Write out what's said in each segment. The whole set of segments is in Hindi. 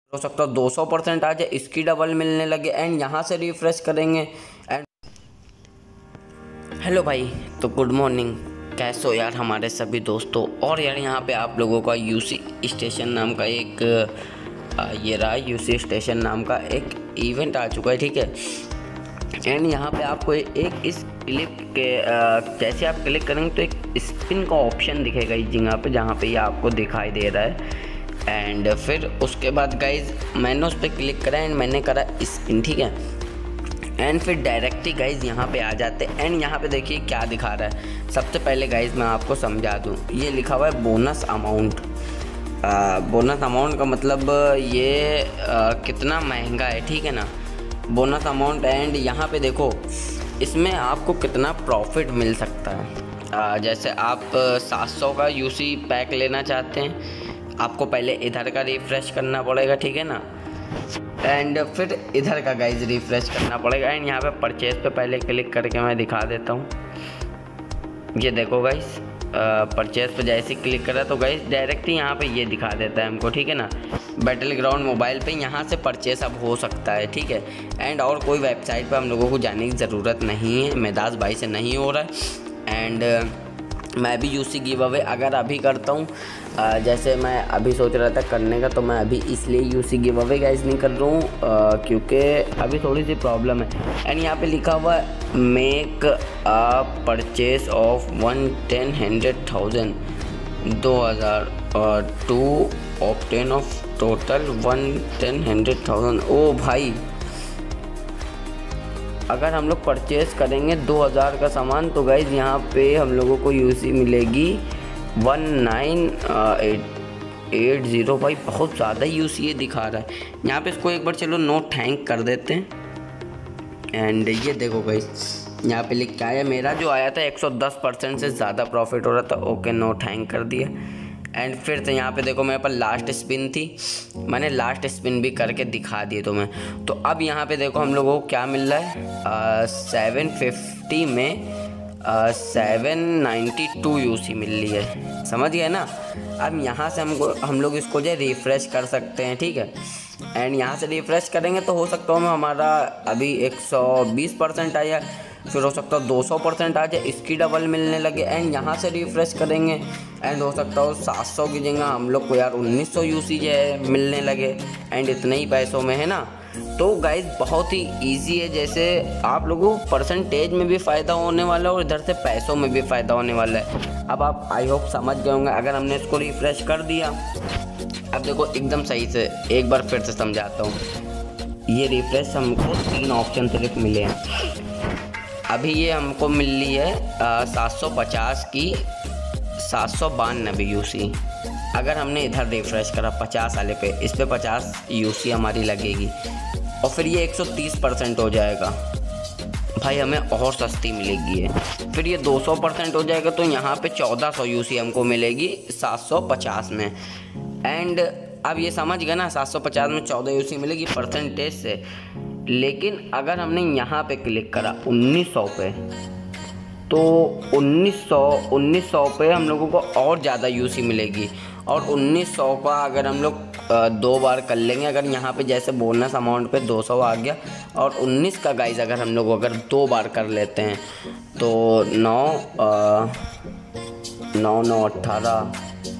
हो सकता है 200% आ जाए, इसकी डबल मिलने लगे एंड यहाँ से रिफ्रेश करेंगे एंड हेलो भाई, तो गुड मॉर्निंग। कैसे हो यार हमारे सभी दोस्तों। और यार यहाँ पे आप लोगों का यूसी स्टेशन नाम का एक ये रहा, यूसी स्टेशन नाम का एक इवेंट आ चुका है, ठीक है। एंड यहाँ पे आपको एक इस क्लिप के जैसे आप क्लिक करेंगे तो एक स्पिन का ऑप्शन दिखेगा इस जगह पे, जहाँ पे ये आपको दिखाई दे रहा है। एंड फिर उसके बाद गाइज मैंने उस पर क्लिक करा एंड मैंने करा स्पिन, ठीक है। एंड फिर डायरेक्ट ही गाइज यहाँ पे आ जाते एंड यहाँ पे देखिए क्या दिखा रहा है। सबसे पहले गाइज मैं आपको समझा दूँ, ये लिखा हुआ है बोनस अमाउंट। बोनस अमाउंट का मतलब ये कितना महंगा है, ठीक है ना, बोनस अमाउंट। एंड यहाँ पे देखो इसमें आपको कितना प्रॉफिट मिल सकता है। जैसे आप 700 का यूसी पैक लेना चाहते हैं, आपको पहले इधर का रिफ़्रेश करना पड़ेगा, ठीक है ना, एंड फिर इधर का गाइज रिफ़्रेश करना पड़ेगा। एंड यहाँ पे परचेज पे पहले क्लिक करके मैं दिखा देता हूँ। ये देखो गाइज परचेज पे जैसे क्लिक करा तो गाइज डायरेक्ट ही यहाँ पे ये दिखा देता है हमको, ठीक है ना। बैटल ग्राउंड मोबाइल पे यहाँ से परचेस अब हो सकता है, ठीक है। एंड और कोई वेबसाइट पे हम लोगों को जाने की ज़रूरत नहीं है, मेदास भाई से नहीं हो रहा है। एंड मैं भी यूसी गिव अवे अगर अभी करता हूँ, जैसे मैं अभी सोच रहा था करने का, तो मैं अभी इसलिए यूसी गिव अवे गाइज नहीं कर रहा हूँ क्योंकि अभी थोड़ी सी प्रॉब्लम है। एंड यहाँ पे लिखा हुआ है make a purchase of 110,000 to obtain of total 110,000। ओ भाई, अगर हम लोग परचेज़ करेंगे 2000 का सामान तो गाइज यहाँ पे हम लोगों को यूसी मिलेगी 1980। भाई बहुत ज़्यादा यूसी ये दिखा रहा है यहाँ पे। इसको एक बार चलो नो थैंक कर देते हैं। एंड ये देखो गाइज यहाँ पे लिख के आया, मेरा जो आया था 110% से ज़्यादा प्रॉफिट हो रहा था। ओके नो थैंक कर दिया। एंड फिर से यहाँ पे देखो मेरे पास लास्ट स्पिन थी, मैंने लास्ट स्पिन भी करके दिखा दिए तुम्हें। तो अब यहाँ पे देखो हम लोगों को क्या मिल रहा है, 750 में 792 यूसी मिल रही है, समझ गए ना। अब यहाँ से हम लोग इसको जो रिफ़्रेश कर सकते हैं, ठीक है। एंड यहाँ से रिफ़्रेश करेंगे तो हो सकता है हमारा अभी 120% आया, फिर हो सकता है 200% आ जाए, इसकी डबल मिलने लगे। एंड यहाँ से रिफ़्रेश करेंगे एंड हो सकता हो 700 की जगह हम लोग को यार 1900 यूसी जो है मिलने लगे। एंड इतने ही पैसों में, है ना। तो गाइज बहुत ही इजी है, जैसे आप लोगों को परसेंटेज में भी फ़ायदा होने वाला है और इधर से पैसों में भी फ़ायदा होने वाला है। अब आप आई होप समझ गए होंगे। अगर हमने इसको रिफ़्रेश कर दिया, अब देखो एकदम सही से एक बार फिर से समझाता हूँ। ये रिफ़्रेश हमको 3 ऑप्शन सिर्फ मिले हैं। अभी ये हमको मिल रही है 750 की 792 यूसी। अगर हमने इधर रिफ़्रेश करा 50 वाले पे, इस पे 50 यूसी हमारी लगेगी और फिर ये 130% हो जाएगा भाई, हमें और सस्ती मिलेगी है। फिर ये 200% हो जाएगा तो यहाँ पे 1400 यूसी हमको मिलेगी 750 में। एंड अब ये समझ गए ना, 750 में 14 यूसी मिलेगी परसेंटेज से। लेकिन अगर हमने यहाँ पे क्लिक करा 1900 पे, तो 1900 पे हम लोगों को और ज़्यादा यूसी मिलेगी। और 1900 का अगर हम लोग 2 बार कर लेंगे, अगर यहाँ पे जैसे बोनस अमाउंट पे 200 आ गया और 19 का गाइज अगर हम लोग अगर 2 बार कर लेते हैं तो 9 9 18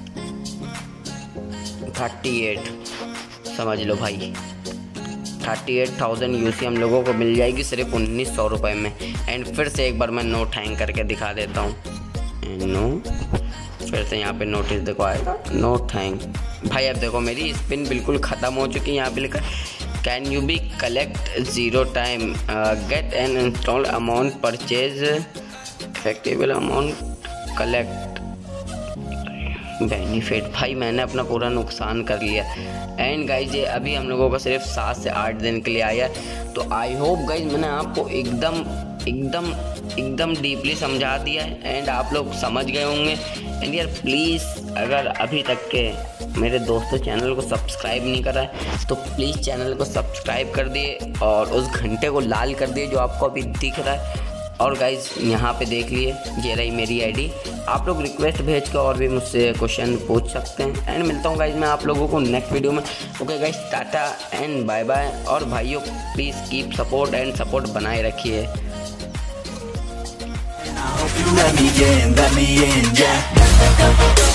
38, समझ लो भाई 38,000 यूसी हम लोगों को मिल जाएगी सिर्फ 1900 रुपये में। एंड फिर से एक बार मैं नो थैंक करके दिखा देता हूँ। नो, फिर से यहाँ पे नोटिस देखो आएगा नो थैंक। भाई अब देखो मेरी स्पिन बिल्कुल ख़त्म हो चुकी है। यहाँ पे लिखा can you be collect 0 time get an install amount purchase effective amount collect benefit. भाई मैंने अपना पूरा नुकसान कर लिया। एंड गाइज ये अभी हम लोगों का सिर्फ 7 से 8 दिन के लिए आया। तो आई होप गाइज मैंने आपको एकदम डीपली समझा दिया है एंड आप लोग समझ गए होंगे। एंड यार प्लीज़ अगर अभी तक के मेरे दोस्तों चैनल को सब्सक्राइब नहीं करा है तो प्लीज़ चैनल को सब्सक्राइब कर दिए और उस घंटे को लाल कर दिए जो आपको अभी दिख रहा है। और गाइज यहाँ पे देख लिए, ये रही मेरी आईडी। आप लोग रिक्वेस्ट भेज के और भी मुझसे क्वेश्चन पूछ सकते हैं। एंड मिलता हूँ गाइज मैं आप लोगों को नेक्स्ट वीडियो में। Okay guys, tata and bye bye. और भाइयों please keep support and support बनाए रखिए। Let me in, yeah.